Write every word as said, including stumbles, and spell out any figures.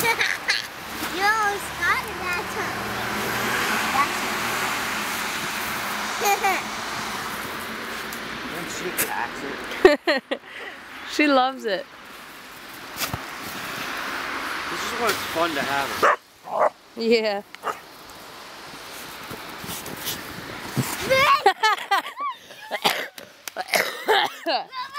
You almost got it that time. When she attacks it. She loves it. This is when it's fun to have it. Yeah.